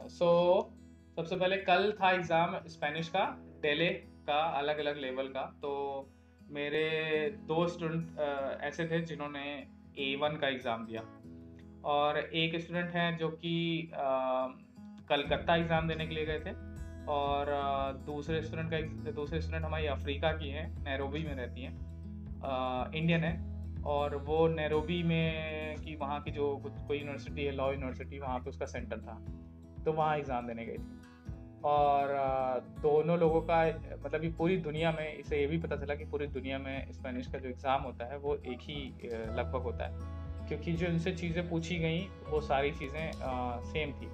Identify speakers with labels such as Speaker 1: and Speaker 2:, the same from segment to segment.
Speaker 1: सो सबसे पहले कल था एग्ज़ाम स्पेनिश का, डेले का, अलग अलग लेवल का। तो मेरे दो स्टूडेंट ऐसे थे जिन्होंने A1 का एग्ज़ाम दिया, और एक स्टूडेंट हैं जो कि कलकत्ता एग्ज़ाम देने के लिए गए थे, और दूसरे स्टूडेंट हमारी अफ्रीका की हैं, नैरोबी में रहती हैं, इंडियन है, और वो नैरोबी में की वहाँ की जो कोई यूनिवर्सिटी है, लॉ यूनिवर्सिटी, वहाँ पे उसका सेंटर था, तो वहाँ एग्ज़ाम देने गई थी। और दोनों लोगों का मतलब ये पूरी दुनिया में, इसे ये भी पता चला कि पूरी दुनिया में स्पेनिश का जो एग्ज़ाम होता है वो एक ही लगभग होता है, क्योंकि जो इनसे चीज़ें पूछी गई वो सारी चीज़ें सेम थी।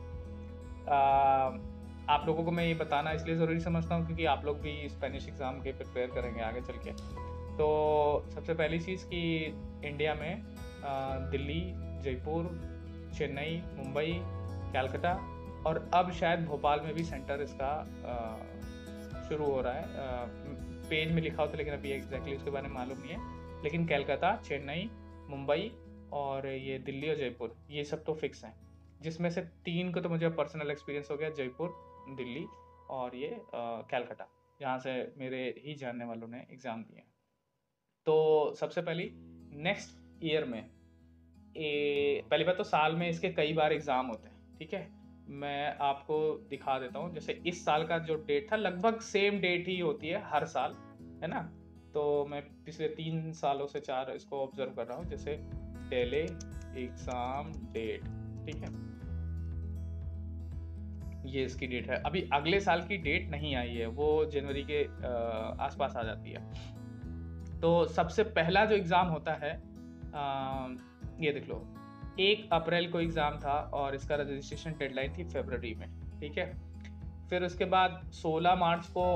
Speaker 1: आप लोगों को मैं ये बताना इसलिए ज़रूरी समझता हूँ क्योंकि आप लोग भी स्पेनिश एग्ज़ाम के प्रिपेयर करेंगे आगे चल के। तो सबसे पहली चीज़ कि इंडिया में दिल्ली, जयपुर, चेन्नई, मुंबई, कलकत्ता, और अब शायद भोपाल में भी सेंटर इसका शुरू हो रहा है। पेज में लिखा होता है लेकिन अभी एग्जैक्टली उसके बारे में मालूम नहीं है। लेकिन कलकत्ता, चेन्नई, मुंबई और ये दिल्ली और जयपुर, ये सब तो फिक्स हैं, जिसमें से 3 को तो मुझे पर्सनल एक्सपीरियंस हो गया, जयपुर, दिल्ली और ये कलकत्ता, जहाँ से मेरे ही जानने वालों ने एग्ज़ाम दिए हैं। तो सबसे पहली नेक्स्ट ईयर में पहली बात तो साल में इसके कई बार एग्ज़ाम होते हैं, ठीक है। मैं आपको दिखा देता हूँ, जैसे इस साल का जो डेट था लगभग सेम डेट ही होती है हर साल, है ना। तो मैं पिछले 3 सालों से 4 इसको ऑब्जर्व कर रहा हूँ, जैसे डेले एग्ज़ाम डेट, ठीक है, ये इसकी डेट है। अभी अगले साल की डेट नहीं आई है, वो जनवरी के आसपास आ जाती है। तो सबसे पहला जो एग्ज़ाम होता है, ये देख लो, 1 अप्रैल को एग्ज़ाम था और इसका रजिस्ट्रेशन डेडलाइन थी फरवरी में, ठीक है। फिर उसके बाद 16 मार्च को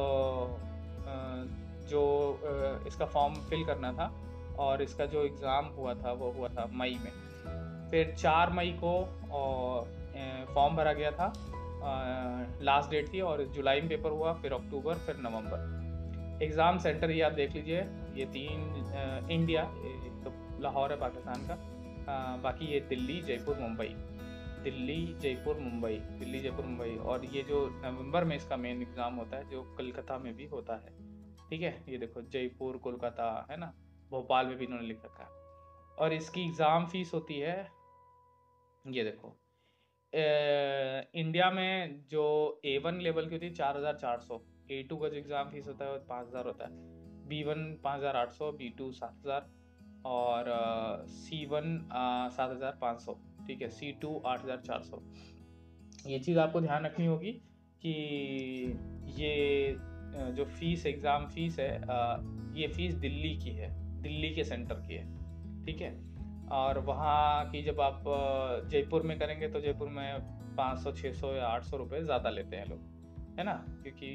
Speaker 1: इसका फॉर्म फिल करना था, और इसका जो एग्ज़ाम हुआ था वो हुआ था मई में। फिर 4 मई को फॉर्म भरा गया था, लास्ट डेट थी, और जुलाई में पेपर हुआ, फिर अक्टूबर, फिर नवंबर। एग्ज़ाम सेंटर ये आप देख लीजिए, ये 3 इंडिया, तो लाहौर है पाकिस्तान का, बाकी ये दिल्ली, जयपुर, मुंबई, दिल्ली, जयपुर, मुंबई, दिल्ली, जयपुर, मुंबई, और ये जो नवंबर में इसका मेन एग्ज़ाम होता है जो कलकत्ता में भी होता है, ठीक है। ये देखो जयपुर, कोलकाता, है ना, भोपाल में भी इन्होंने लिख रखा है। और इसकी एग्ज़ाम फीस होती है, ये देखो, इंडिया में जो A1 लेवल की होती है 4,400, A2 का जो एग्ज़ाम फीस होता है वो 5,000 होता है, B1 5,800, B2 7,000, और C1 7,500, ठीक है, C2 8,400। ये चीज़ आपको ध्यान रखनी होगी कि ये जो फीस, एग्ज़ाम फीस है, ये फीस दिल्ली की है, दिल्ली के सेंटर की है, ठीक है। और वहाँ की जब आप जयपुर में करेंगे तो जयपुर में 500, 600 या 800 रुपये ज़्यादा लेते हैं लोग, है ना, क्योंकि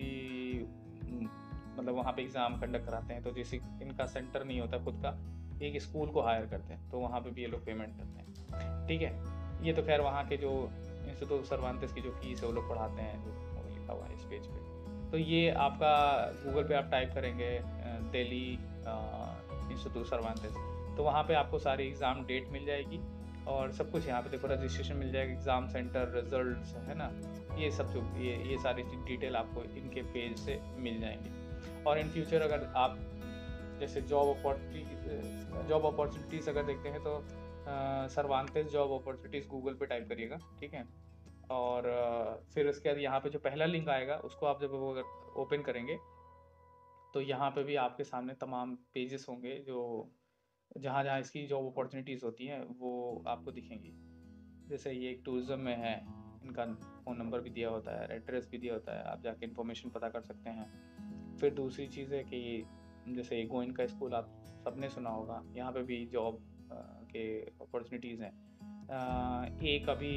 Speaker 1: मतलब वहाँ पे एग्ज़ाम कंडक्ट कराते हैं, तो जैसे इनका सेंटर नहीं होता खुद का, एक स्कूल को हायर करते हैं, तो वहाँ पे भी ये लोग पेमेंट करते हैं, ठीक है। ये तो खैर वहाँ के जो इंस्टीट्यूट सर्वांतिस की जो फीस है वो लोग पढ़ाते हैं, जो लिखा हुआ है इस पेज पे। तो ये आपका गूगल पे आप टाइप करेंगे दिल्ली इंस्टीट्यूट सर्वांतिस, तो वहाँ पे आपको सारी एग्ज़ाम डेट मिल जाएगी, और सब कुछ यहाँ पे देखो, रजिस्ट्रेशन मिल जाएगा, एग्ज़ाम सेंटर, रिजल्ट्स, है ना, ये सब जो ये सारी डिटेल आपको इनके पेज से मिल जाएंगी। और इन फ्यूचर अगर आप जैसे जॉब अपॉर्चुनिटीज़ अगर देखते हैं तो सर्वांतिस जॉब अपॉर्चुनिटीज़ गूगल पे टाइप करिएगा, ठीक है। और फिर उसके बाद यहाँ पे जो पहला लिंक आएगा उसको आप जब वो अगर ओपन करेंगे तो यहाँ पे भी आपके सामने तमाम पेजेस होंगे जो जहाँ जहाँ इसकी जॉब अपॉर्चुनिटीज़ होती हैं वो आपको दिखेंगी। जैसे ये एक टूरिज़्म में है, इनका फ़ोन नंबर भी दिया होता है, एड्रेस भी दिया होता है, आप जाके इन्फॉर्मेशन पता कर सकते हैं। फिर दूसरी चीज़ है कि जैसे गोइंका स्कूल आप सबने सुना होगा, यहाँ पे भी जॉब के अपॉर्चुनिटीज़ हैं। एक अभी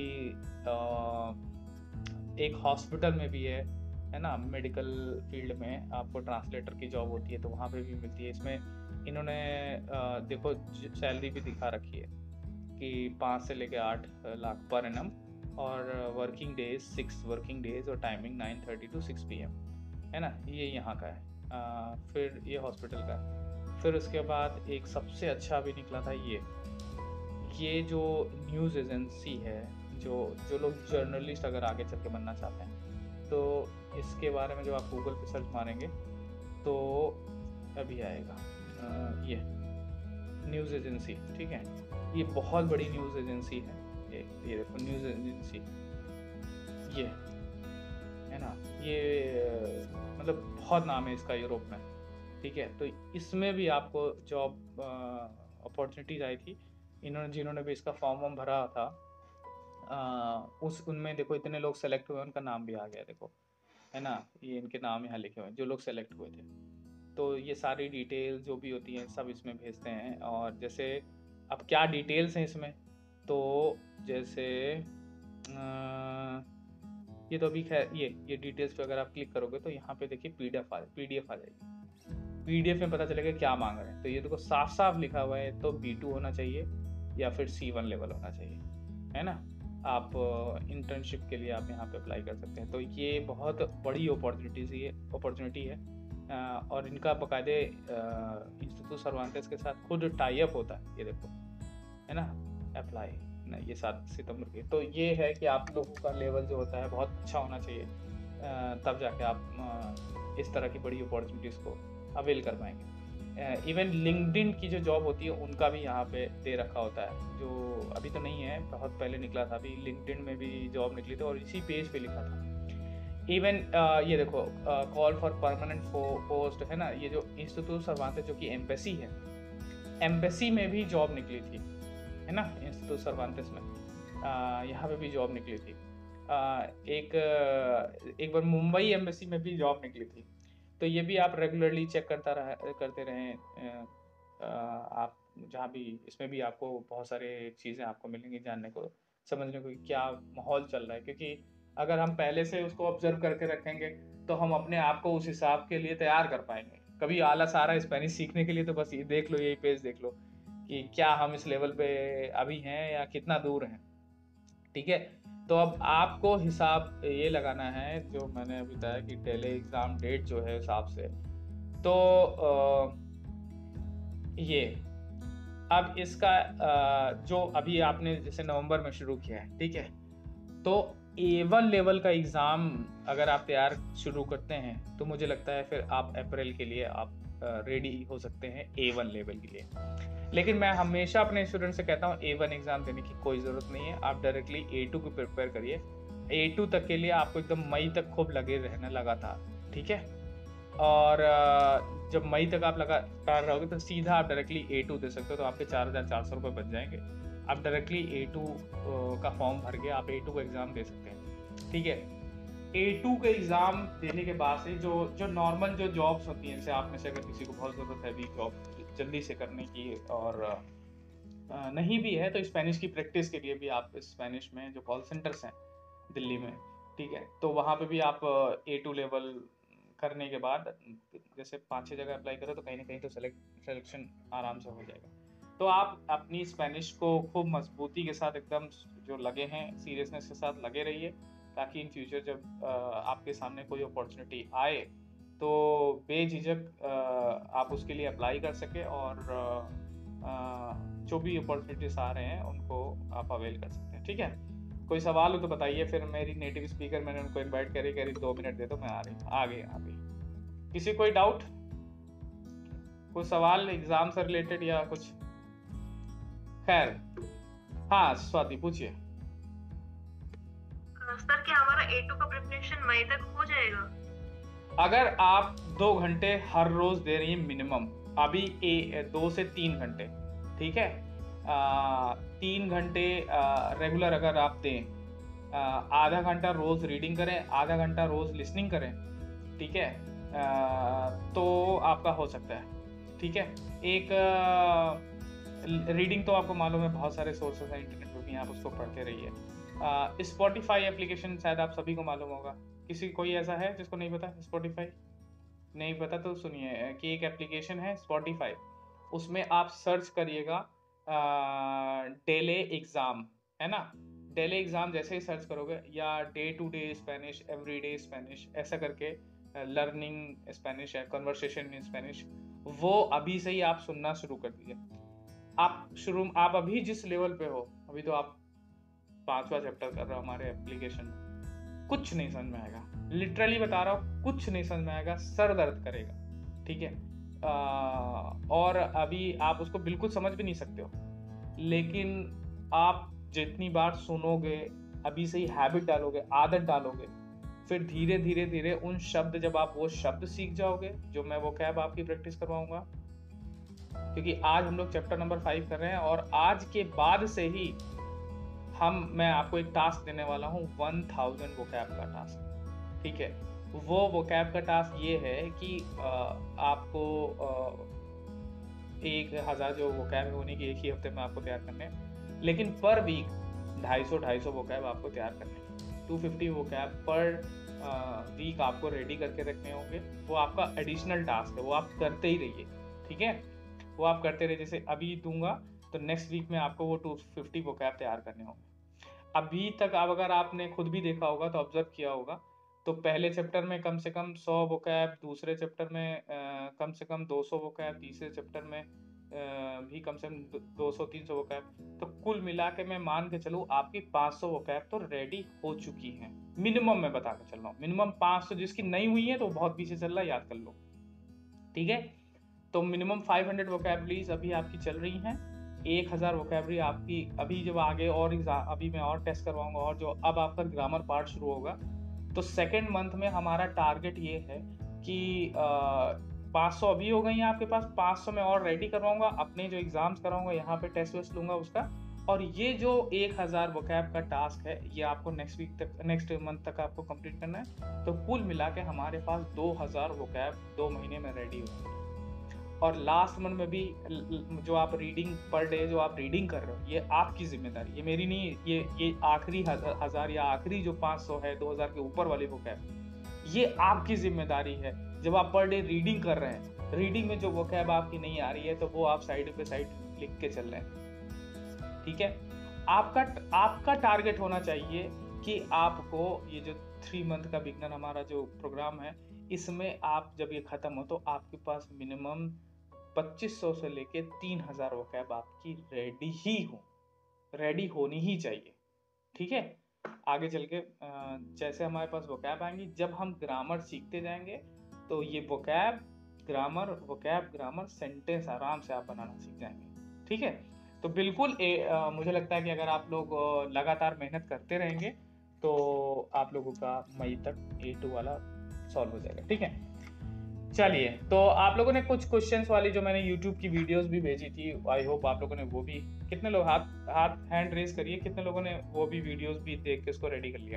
Speaker 1: एक हॉस्पिटल में भी है ना, मेडिकल फील्ड में आपको ट्रांसलेटर की जॉब होती है, तो वहाँ पे भी मिलती है। इसमें इन्होंने देखो सैलरी भी दिखा रखी है कि 5 से लेके 8 लाख पर एनम, और वर्किंग डेज 6 वर्किंग डेज, और टाइमिंग 9:30 to 6 PM, है ना, ये यहाँ का है। फिर ये हॉस्पिटल का है। फिर उसके बाद एक सबसे अच्छा भी निकला था, ये जो न्यूज़ एजेंसी है जो जो लोग जर्नलिस्ट अगर आगे चल के बनना चाहते हैं, तो इसके बारे में जो आप गूगल पे सर्च मारेंगे तो अभी आएगा ये न्यूज़ एजेंसी, ठीक है, ये बहुत बड़ी न्यूज़ एजेंसी है, ये देखो न्यूज़ एजेंसी, ये है ना, ये मतलब बहुत नाम है इसका यूरोप में, ठीक है। तो इसमें भी आपको जॉब अपॉर्चुनिटीज आई थी, जिन्होंने भी इसका फॉर्म भरा था, उनमें देखो इतने लोग सेलेक्ट हुए, उनका नाम भी आ गया, देखो है ना, ये इनके नाम यहाँ लिखे हुए हैं जो लोग सेलेक्ट हुए थे। तो ये सारी डिटेल जो भी होती हैं सब इसमें भेजते हैं। और जैसे अब क्या डिटेल्स हैं इसमें, तो जैसे ये तो अभी खैर ये डिटेल्स पे अगर आप क्लिक करोगे तो यहाँ पे देखिए पीडीएफ आ जाएगी। पीडीएफ में पता चलेगा क्या मांग रहे हैं। तो ये देखो साफ साफ लिखा हुआ है, तो B2 होना चाहिए या फिर C1 लेवल होना चाहिए, है ना। आप इंटर्नशिप के लिए आप यहाँ पे अप्लाई कर सकते हैं। तो ये बहुत बड़ी अपॉर्चुनिटी है और इनका बाकायदे इंस्टीट्यूट सर्वांतेस के साथ खुद टाई अप होता है, ये देखो, है ना, अप्लाई ना, ये 7 सितंबर के। तो ये है कि आप लोगों का लेवल जो होता है बहुत अच्छा होना चाहिए, तब जाके आप इस तरह की बड़ी अपॉर्चुनिटीज़ को अवेल कर पाएंगे। इवन लिंक्डइन की जो जॉब होती है उनका भी यहाँ पे दे रखा होता है, जो अभी तो नहीं है, बहुत पहले निकला था, अभी लिंक्डइन में भी जॉब निकली थी और इसी पेज पे लिखा था। इवन ये देखो कॉल फॉर परमानेंट पोस्ट, है ना, ये जो इंस्टीट्यूट सर्वांतेस जो कि एम्बेसी है, एम्बेसी में भी जॉब निकली थी, है ना, इंस्टीट्यूट सर्वांतेस में यहाँ पे भी जॉब निकली थी। एक बार मुंबई एम्बेसी में भी जॉब निकली थी। तो ये भी आप रेगुलरली चेक करते रहें। आप जहाँ भी, इसमें भी आपको बहुत सारे चीज़ें आपको मिलेंगी जानने को, समझने को क्या माहौल चल रहा है, क्योंकि अगर हम पहले से उसको ऑब्जर्व करके रखेंगे तो हम अपने आप को उस हिसाब के लिए तैयार कर पाएंगे। कभी आलस आ रहा है स्पेनिश सीखने के लिए तो बस ये देख लो, यही पेज देख लो कि क्या हम इस लेवल पे अभी हैं या कितना दूर हैं, ठीक है। तो अब आपको हिसाब ये लगाना है जो मैंने अभी बताया कि टेली एग्ज़ाम डेट जो है हिसाब से, तो ये अब इसका जो अभी आपने जैसे नवंबर में शुरू किया है, ठीक है, तो A1 लेवल का एग्ज़ाम अगर आप तैयार शुरू करते हैं तो मुझे लगता है फिर आप अप्रैल के लिए आप रेडी हो सकते हैं A1 लेवल के लिए। लेकिन मैं हमेशा अपने स्टूडेंट से कहता हूँ A1 एग्ज़ाम देने की कोई ज़रूरत नहीं है, आप डायरेक्टली A2 को प्रिपेयर करिए। A2 तक के लिए आपको एकदम मई तक खूब लगे रहना लगातार, ठीक है। और जब मई तक आप लगातार रहोगे तो सीधा आप डायरेक्टली A2 दे सकते हो, तो आपके 4,400 रुपये बच जाएंगे। आप डायरेक्टली A2 का फॉर्म भर के आप A2 का एग्ज़ाम दे सकते हैं, ठीक है। A2 का एग्ज़ाम देने के बाद से जो नॉर्मल जो जॉब्स होती हैं, जैसे आप में से अगर किसी को बहुत ज़रूरत है अभी जॉब जल्दी से करने की और नहीं भी है तो स्पेनिश की प्रैक्टिस के लिए भी आप स्पेनिश में जो कॉल सेंटर्स हैं दिल्ली में, ठीक है, तो वहाँ पे भी आप A2 लेवल करने के बाद जैसे 5-6 जगह अप्लाई करो तो कहीं ना कहीं तो सिलेक्शन आराम से हो जाएगा। तो आप अपनी स्पेनिश को खूब मजबूती के साथ एकदम जो लगे हैं सीरियसनेस के साथ लगे रहिए, ताकि इन फ्यूचर जब आपके सामने कोई अपॉर्चुनिटी आए तो बेझिझक आप उसके लिए अप्लाई कर सके और जो भी अपॉर्चुनिटीज आ रहे हैं उनको आप अवेल कर सकते हैं, ठीक है। कोई सवाल हो तो बताइए, फिर मेरी नेटिव स्पीकर मैंने उनको इनवाइट करी 2 मिनट दे दो, मैं आ गई। किसी कोई डाउट, कोई सवाल एग्जाम से रिलेटेड या कुछ? खैर, हाँ स्वाति पूछिए।
Speaker 2: सर क्या हमारा A2 का प्रिपरेशन मई तक हो जाएगा?
Speaker 1: अगर आप 2 घंटे हर रोज दे रही हैं मिनिमम, अभी 2 से 3 घंटे, ठीक है, 3 घंटे रेगुलर अगर आप दें, आधा घंटा रोज रीडिंग करें, आधा घंटा रोज लिसनिंग करें, ठीक है, तो आपका हो सकता है, ठीक है। एक रीडिंग तो आपको मालूम है बहुत सारे सोर्सेस हैं इंटरनेट पे भी, आप उसको पढ़ते रहिए। स्पॉटिफाई एप्लीकेशन शायद आप सभी को मालूम होगा, किसी कोई ऐसा है जिसको नहीं पता? स्पॉटिफाई नहीं पता तो सुनिए कि एक एप्लीकेशन है स्पॉटिफाई, उसमें आप सर्च करिएगा डेले एग्ज़ाम, है ना, डेले एग्ज़ाम जैसे ही सर्च करोगे या day to day Spanish, everyday Spanish, ऐसा करके लर्निंग स्पेनिश है, कन्वर्सेशन इन स्पेनिश, वो अभी से ही आप सुनना शुरू कर दीजिए। आप अभी जिस लेवल पे हो, अभी तो आप 5वां चैप्टर कर रहा हूँ हमारे एप्लीकेशन में, कुछ नहीं समझ में आएगा, लिटरली बता रहा हूँ, कुछ नहीं समझ में आएगा, सर दर्द करेगा, ठीक है। और अभी आप उसको बिल्कुल समझ भी नहीं सकते हो, लेकिन आप जितनी बार सुनोगे, अभी से ही हैबिट डालोगे, आदत डालोगे, फिर धीरे धीरे धीरे उन शब्द, जब आप वो शब्द सीख जाओगे, जो मैं वो कैब आपकी प्रैक्टिस करवाऊंगा, क्योंकि आज हम लोग चैप्टर नंबर 5 कर रहे हैं, और आज के बाद से ही मैं आपको एक टास्क देने वाला हूँ, 1000 वोकैब का टास्क, ठीक है। वो वोकैब का टास्क ये है कि आपको 1000 जो वोकैब होने की एक ही हफ्ते में आपको तैयार करने हैं, लेकिन पर वीक 250 वोकैब आपको तैयार करने हैं। 250 वोकैब पर वीक आपको रेडी करके रखने होंगे। वो आपका एडिशनल टास्क है, वो आप करते ही रहिए, ठीक है। वो आप करते रहिए, जैसे अभी दूंगा तो नेक्स्ट वीक में आपको वो 250 वोकैब तैयार करने होंगे। अभी तक आप, अगर आपने खुद भी देखा होगा तो ऑब्जर्व किया होगा, तो पहले चैप्टर में कम से कम 100 वोकैब, दूसरे चैप्टर में कम से कम 200 वोकैब, तीसरे चैप्टर में भी कम से कम 200-300 वोकैब, तो कुल मिला के मैं मान के चलूँ आपकी 500 वोकैब तो रेडी हो चुकी हैं, मिनिमम मैं बता के चल रहा हूँ, मिनिमम 500। जिसकी नहीं हुई है तो बहुत पीछे चल रहा है, याद कर लो, ठीक है। तो मिनिमम 500 वोकैबुलरीज अभी आपकी चल रही हैं, 1000 वोकैबुलरी आपकी अभी, जब आगे और अभी मैं और टेस्ट करवाऊंगा, और जो अब आपका ग्रामर पार्ट शुरू होगा, तो सेकेंड मंथ में हमारा टारगेट ये है कि 500 अभी हो गई हैं आपके पास, 500 में और रेडी करवाऊंगा, अपने जो एग्जाम्स कराऊंगा यहाँ पे टेस्ट वेस्ट लूंगा उसका, और ये जो 1000 वोकैब का टास्क है ये आपको नेक्स्ट मंथ तक आपको कंप्लीट करना है। तो कुल मिला के हमारे पास 2000 वोकैब 2 महीने में रेडी हो। और लास्ट मंथ में भी जो आप रीडिंग पर डे जो आप रीडिंग कर रहे हो, ये आपकी जिम्मेदारी, ये मेरी नहीं, ये आखिरी 1000 या आखिरी जो 500 है 2000 के ऊपर वाले वोकैब, ये आपकी जिम्मेदारी है। जब आप पर डे रीडिंग कर रहे हैं, रीडिंग में जो वोकैब आपकी नहीं आ रही है तो वो आप साइड पे साइड लिख के चल रहे हैं, ठीक है। आपका टारगेट होना चाहिए कि आपको ये जो 3 मंथ का बिगनर हमारा जो प्रोग्राम है, इसमें आप जब ये खत्म हो तो आपके पास मिनिमम 2500 से लेके 3000 वोकैब आपकी रेडी होनी ही चाहिए, ठीक है। आगे चल के जैसे हमारे पास वोकैब आएंगी, जब हम ग्रामर सीखते जाएंगे तो ये वोकैब ग्रामर सेंटेंस आराम से आप बनाना सीख जाएंगे, ठीक है। तो बिल्कुल मुझे लगता है कि अगर आप लोग लगातार मेहनत करते रहेंगे तो आप लोगों का मई तक A2 वाला सॉल्व हो जाएगा, ठीक है। चलिए, तो आप लोगों ने कुछ क्वेश्चंस वाली जो मैंने YouTube की वीडियोस भी भेजी थी, आई होप आप लोगों ने वो भी, कितने लोग हैंड रेज करिए, कितने लोगों ने वो भी वीडियोस भी देख के इसको रेडी कर लिया।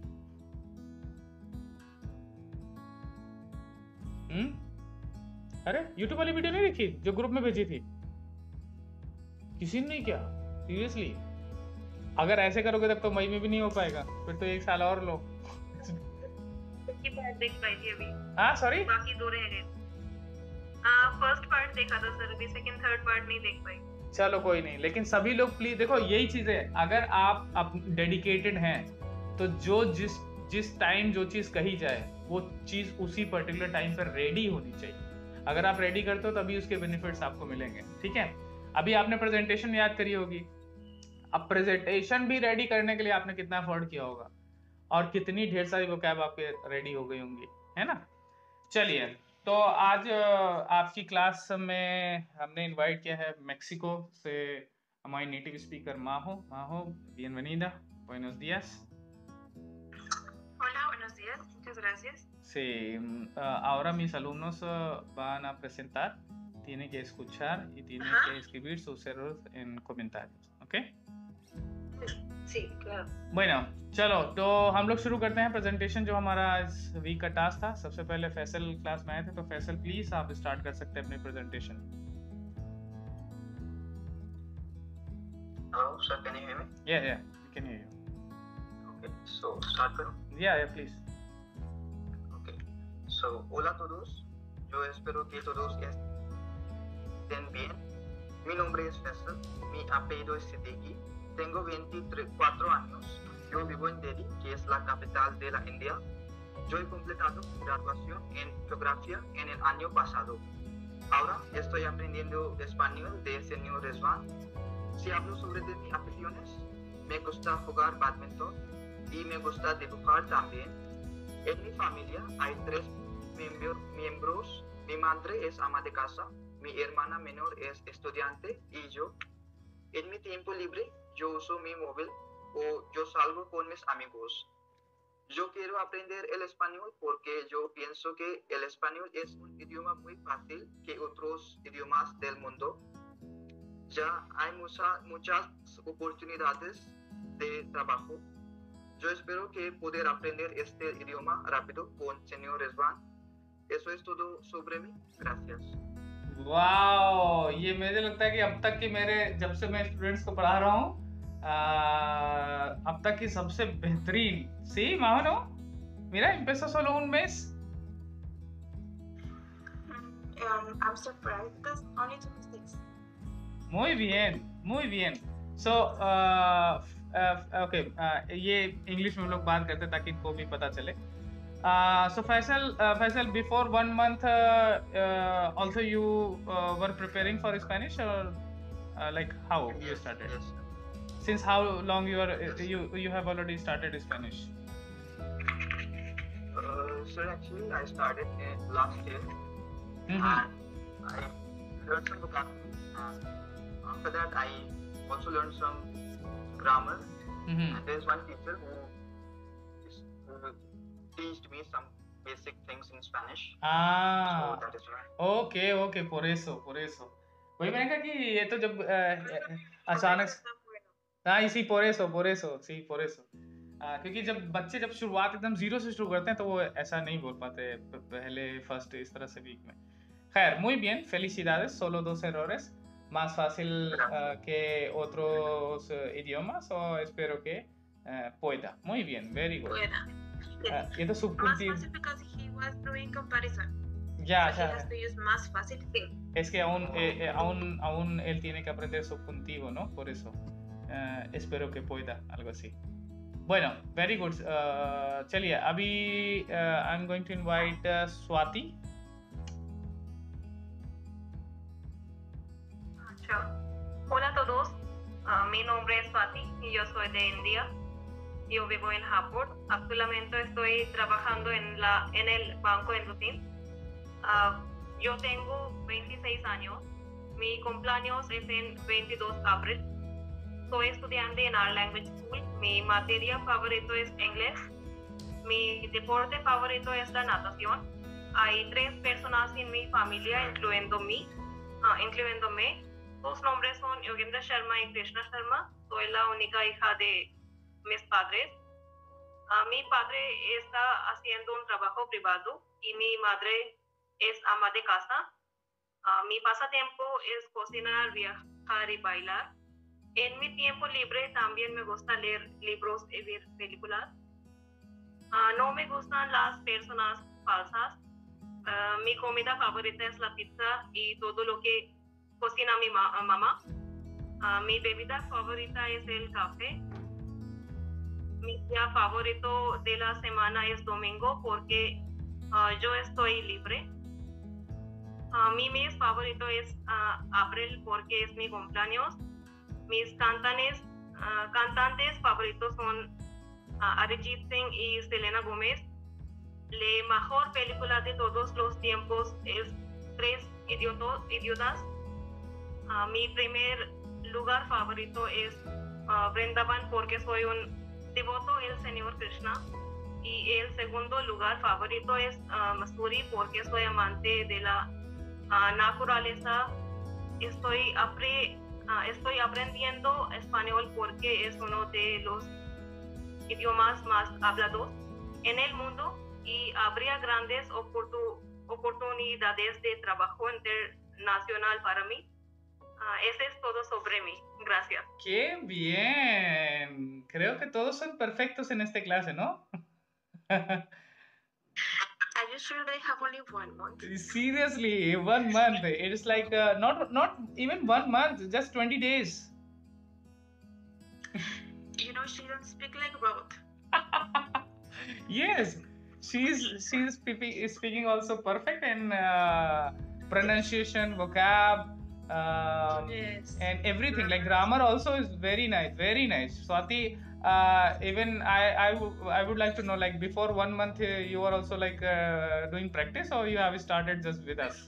Speaker 1: अरे YouTube वाली वीडियो नहीं देखी जो ग्रुप में भेजी थी? किसी ने नहीं किया? सीरियसली? अगर ऐसे करोगे तब तो मई में भी नहीं हो पाएगा, फिर तो 1 साल और लो।
Speaker 2: पार्ट देख पाई थी अभी।
Speaker 1: हाँ सॉरी,
Speaker 2: बाकी 2 रह गए। फर्स्ट पार्ट देखा था सर, अभी सेकंड थर्ड पार्ट नहीं देख पाई।
Speaker 1: चलो कोई नहीं, लेकिन सभी लोग प्लीज देखो, यही चीज है, अगर आप डेडिकेटेड हैं तो जो जिस टाइम जो चीज कही जाए वो चीज उसी पर्टिकुलर टाइम पर रेडी होनी चाहिए। अगर आप रेडी करते हो तभी उसके बेनिफिट्स आपको मिलेंगे, ठीक है। अभी आपने प्रेजेंटेशन याद करी होगी, अब प्रेजेंटेशन भी रेडी करने के लिए आपने कितना एफर्ट किया होगा, और कितनी ढेर सारी वोकैब आपके रेडी हो गई होंगी, है ना। चलिए, तो आज आपकी क्लास में हमने इनवाइट किया है मेक्सिको से हमारी नेटिव स्पीकर माहो। बिenvenida, buenos días.
Speaker 2: Hola, buenos días, muchas gracias.
Speaker 1: Sí, ahora mis alumnos van a presentar, tienen que escuchar y tienen que escribir sus errores en comentarios, ¿ok?
Speaker 2: Sí, claro.
Speaker 1: Bueno, चलो तो हम लोग शुरू करते हैं presentation जो हमारा इस वीक का टास्क था। सबसे पहले फैसल क्लास में आए थे, तो फैसल प्लीज आप स्टार्ट कर सकते हैं अपनी presentation.
Speaker 3: Hello, sir, can you hear me?
Speaker 1: Yeah, we can hear you.
Speaker 3: Okay, so start करूँ?
Speaker 1: Yeah, please.
Speaker 3: Okay, so hola a todos. Yo espero que todos estén bien. Mi nombre es Faisal, mi apellido es Siddiqui. Tengo 24 años. Yo vivo en Delhi, que es la capital de la India. Yo he completado graduación en geografía en el año pasado. Ahora estoy aprendiendo español de señor Rezvan. Si hablo sobre de mis aficiones, me gusta jugar badminton y me gusta dibujar también. En mi familia hay 3 miembros. Mi madre es ama de casa, mi hermana menor es estudiante y yo. En mi tiempo libre yo uso mi móvil o yo salgo con mis amigos. Yo quiero aprender el español porque yo pienso que el español es un idioma muy fácil que otros idiomas del mundo. Ya hay muchas oportunidades de trabajo. Yo espero que poder aprender este idioma rápido con señor Rizwan. Eso es todo sobre mí. Gracias.
Speaker 1: Wow, ये मुझे लगता है कि अब तक की जब से मैं स्टूडेंट्स को पढ़ा रहा हूँ अब तक की सबसे बेहतरीन. Sí, más o no. Mira, empezó solo un mes.
Speaker 2: I'm surprised because only 2 mistakes.
Speaker 1: Muy bien, muy bien. So, okay, ये इंग्लिश में हम लोग बात करते हैं ताकि इनको भी पता चले. So Faisal, before 1 month, also you were preparing for Spanish, or like how you started?
Speaker 3: Yes.
Speaker 1: Since how long you have already started Spanish?
Speaker 3: So actually, I started last year,
Speaker 1: Mm-hmm.
Speaker 3: and I learned some vocabulary. And after that, I also learned some grammar.
Speaker 1: Mm-hmm.
Speaker 3: And there's one teacher who teached me some basic things in Spanish. So that is why.
Speaker 1: Okay, por eso. वही मैंने कहा कि ये तो जब अचानक हाँ इसी por eso. क्योंकि जब शुरुआत एकदम जीरो से शुरू करते हैं तो वो ऐसा नहीं बोल पाते पहले फर्स्ट इस तरह से वीक में. खैर, muy bien, felicidades, solo 2 errores, más fácil que otros idiomas, o espero que pueda. Muy bien, very good. ये तो subjuntivo.
Speaker 2: Más fácil because he was doing comparison.
Speaker 1: Ya.
Speaker 2: He has to use más fácil thing.
Speaker 1: Es que aún él tiene que aprender subjuntivo, ¿no? Por eso. Espero que pueda, algo así. Bueno, very good. चलिए, अभी I'm going to invite Swati.
Speaker 2: Hola a todos, mi nombre es Swati y yo soy de India. Yo vivo en Japón. Actualmente estoy trabajando en el banco en Dutin. Yo tengo 26 años. Mi cumpleaños es en 22 de abril. Soy estudiante en Our Language School. Mi materia favorito es inglés. Mi deporte favorito es la natación. Hay 3 personas en mi familia, incluyéndome. Sus nombres son Yogendra Sharma y Krishna Sharma. Soy la única hija de mis padres. Mi padre está haciendo un trabajo privado y mi madre es ama de casa. Mi pasatiempo es cocinar, viajar y bailar. En mi tiempo libre también me gusta leer libros y ver películas. No me gustan las personas falsas. Mi comida favorita es la pizza y todo lo que cocina mi mamá. Mi bebida favorita es el café. Mi día favorito de la semana es domingo porque yo estoy libre. Mi mes favorito es abril porque es mi cumpleaños. Mis cantantes favoritos son Arijit Singh y Selena Gomez. La mejor película de todos los tiempos es 3 idiotas. Mi primer lugar favorito es Vrindavan porque soy un devoto del Señor Krishna. Y el segundo lugar favorito es Missouri porque soy amante de la naturaleza. Estoy aprendiendo español porque es uno de los idiomas más hablados en el mundo y habría grandes oportunidades de trabajo internacional para mí. Ese es todo sobre mí. Gracias.
Speaker 1: ¡Qué bien! Creo que todos son perfectos en esta clase, ¿no?
Speaker 2: Are you sure they have only 1 month?
Speaker 1: Seriously, 1 month. It's like not even 1 month, just 20 days.
Speaker 2: You know, she don't speak like robot.
Speaker 1: Yes, she's speaking also perfect in pronunciation, vocab,
Speaker 4: Yes.
Speaker 1: and everything like grammar also is very nice. Swati, even I would like to know, like before 1 month you are also like doing practice, or you have started just with us?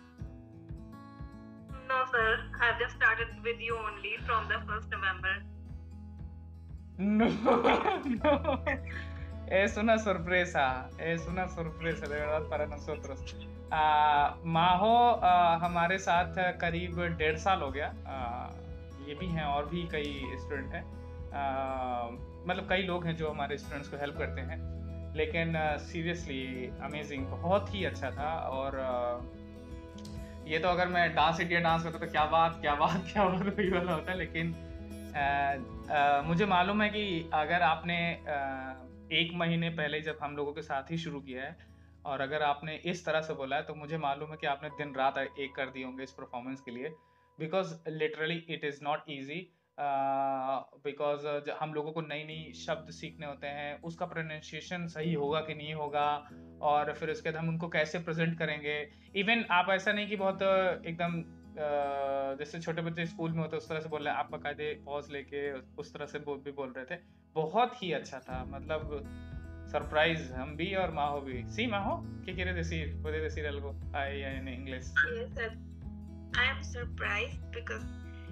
Speaker 2: No, sir. I've just started with you only from the 1st November.
Speaker 1: No, no. Es una sorpresa de verdad para nosotros. माहो हमारे साथ करीब 1.5 साल हो गया. ये भी हैं और भी कई स्टूडेंट हैं, मतलब कई लोग हैं जो हमारे स्टूडेंट्स को हेल्प करते हैं, लेकिन सीरियसली अमेजिंग, बहुत ही अच्छा था. और ये तो अगर मैं डांस इंडिया डांस करता तो क्या बात वही वाला होता है, लेकिन मुझे मालूम है कि अगर आपने 1 महीने पहले जब हम लोगों के साथ ही शुरू किया है और अगर आपने इस तरह से बोला है, तो मुझे मालूम है कि आपने दिन रात एक कर दिए होंगे इस परफॉर्मेंस के लिए, because literally it is not easy. Because हम लोगों को नई शब्द सीखने होते हैं, उसका प्रोनाउंसिएशन सही होगा कि नहीं होगा, और फिर उसके बाद हम उनको कैसे प्रेजेंट करेंगे. इवन आप ऐसा नहीं कि बहुत एकदम जैसे छोटे बच्चे स्कूल में होते उस तरह से बोल रहे हैं, आप बाकायदे पॉज लेके उस तरह से भी बोल रहे थे. बहुत ही अच्छा था, मतलब सरप्राइज हम भी और माहो भी. Sí, Majo, ¿qué quieres decir? ¿Puedes decir algo ahí en inglés?
Speaker 4: Yes, I am surprised because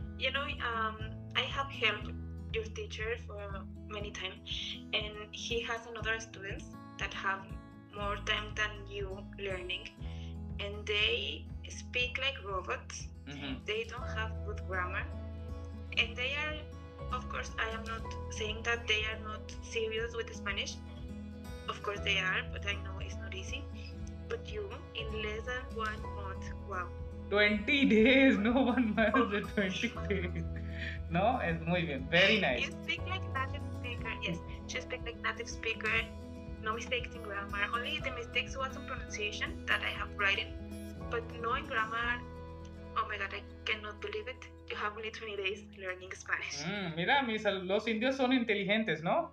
Speaker 4: I have helped your teacher for many times, and he has another students that have more time than you learning, and they speak like robots. They don't have good grammar, and they are, of course, I am not saying that they are not serious with Spanish. Of course they are, but I know it's not easy. But you, in less than 1 month, wow.
Speaker 1: 20 days, no 1 month, 20 days. No, it's muy bien, very nice.
Speaker 4: You speak like native speaker. Yes, she speak like native speaker. No mistakes in grammar. Only the mistakes was in pronunciation that I have written. But no in grammar. Oh my God, I cannot believe it. You have only 20 days learning Spanish.
Speaker 1: Mira, los indios son inteligentes, ¿no?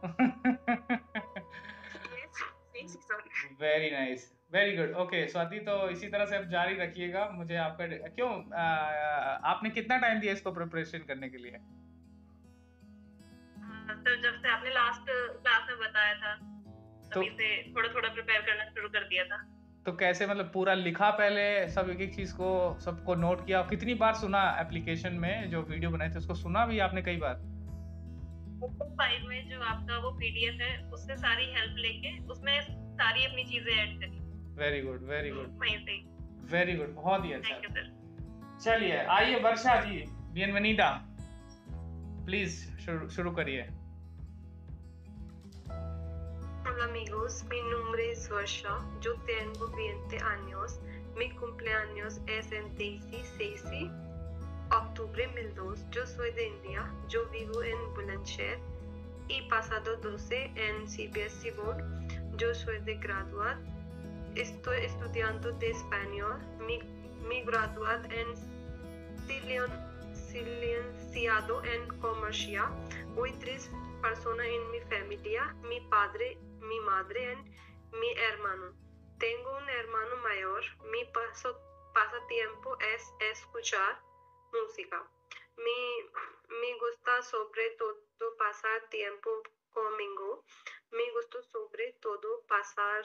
Speaker 4: Yes, son.
Speaker 1: Very nice, very good. Okay, Swati, तो इसी तरह से आप जारी रखिएगा. मुझे आपका क्यों आपने कितना टाइम दिया इसको प्रिपरेशन करने के लिए?
Speaker 2: तो जब से आपने लास्ट क्लास में बताया था तभी से थोड़ा प्रिपेयर करना शुरू कर दिया था.
Speaker 1: तो कैसे, मतलब पूरा लिखा पहले, सब एक चीज को सबको नोट किया? कितनी बार सुना एप्लीकेशन में जो वीडियो बनाए थे, उसको सुना भी आपने कई बार?
Speaker 2: 5 में जो आपका वो पीडीएफ है उससे सारी हेल्प लेके उसमें सारी अपनी चीजें ऐड करी.
Speaker 1: वेरी गुड, वेरी गुड,
Speaker 2: वहीं से.
Speaker 1: वेरी गुड, बहुत ही अच्छा.
Speaker 2: Thank you sir.
Speaker 1: चलिए, आइए वर्षा जी, बिenvenida, प्लीज शुरू करिए.
Speaker 5: Hola amigos, mi nombre es Varsha, yo tengo 20 años, mi cumpleaños es el 16 de octubre 2002, yo soy de India, yo vivo en Bulandshahr y pasado 12 en CBSE Board, yo soy de graduado, estoy estudiando de español, mi graduado en licenciado en comercio, hoy 3 personas en mi familia, mi padre, mi madre y mi hermano. Tengo un hermano mayor. Mi pasatiempo es escuchar música. Me gusta sobre todo pasar tiempo conmigo. Me gusta sobre todo pasar.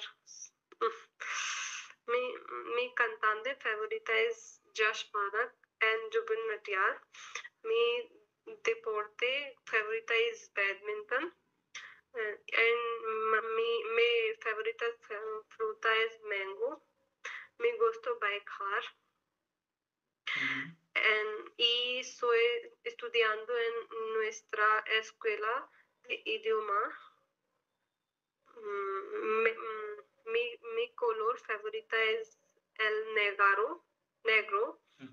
Speaker 5: Mi cantante favorita es Josh Madak and Jubin Natyar. Mi deporte favorita es badminton. Mi favorita fruta es mango. Me gusta viajar. Y estoy estudiando en nuestra escuela de idioma. Mi color favorita es el negro.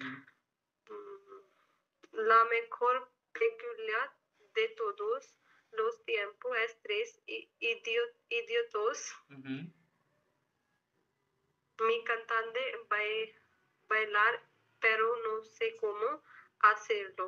Speaker 5: La mejor película de todos los tiempos es 3 Idiotos. Mi cantante bailar, pero no sé cómo hacerlo.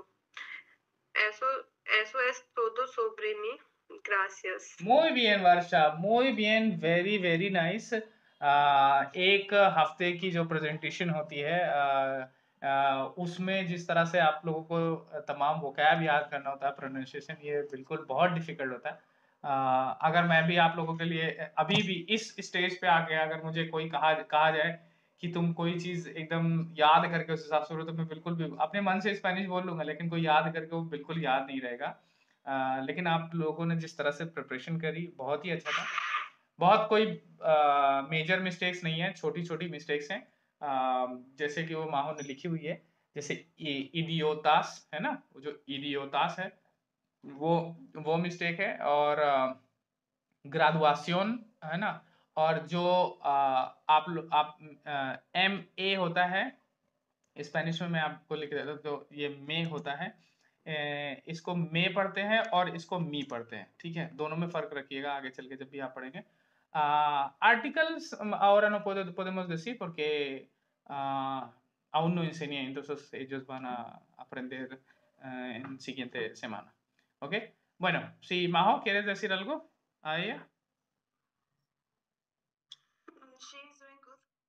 Speaker 5: Eso es todo sobre mí. Gracias.
Speaker 1: Muy bien Varsha, muy bien, very very nice. एक हफ्ते की जो presentation होती है उसमें जिस तरह से आप लोगों को तमाम वोकैब याद करना होता है, प्रोनाउंसिएशन ये बिल्कुल बहुत डिफिकल्ट होता है। अगर मैं भी आप लोगों के लिए अभी भी इस स्टेज पे आके अगर मुझे कोई कहा जाए कि तुम कोई चीज एकदम याद करके उस हिसाब से बोलो, तो मैं बिल्कुल भी अपने मन से स्पेनिश बोल लूंगा, लेकिन कोई याद करके वो बिल्कुल याद नहीं रहेगा। लेकिन आप लोगों ने जिस तरह से प्रिपरेशन करी बहुत ही अच्छा था। बहुत कोई मेजर मिस्टेक्स नहीं है, छोटी छोटी मिस्टेक्स हैं, जैसे कि वो माहौल ने लिखी हुई है, जैसे इडियोतास है ना, वो जो इडियोतास है वो मिस्टेक है, और ग्रेजुएशन है ना, और जो आप MA होता है स्पेनिश में, मैं आपको लिख देता हूँ, तो ये मे होता है, इसको मे पढ़ते हैं और इसको मी पढ़ते हैं, ठीक है, दोनों में फर्क रखिएगा आगे चल के जब भी आप पढ़ेंगे। Articles ahora no podemos decir porque aún no enseñé, entonces ellos van a aprender en siguiente semana. ¿Ok? Bueno, si Majo, ¿quieres decir algo a ella?
Speaker 4: She's doing good.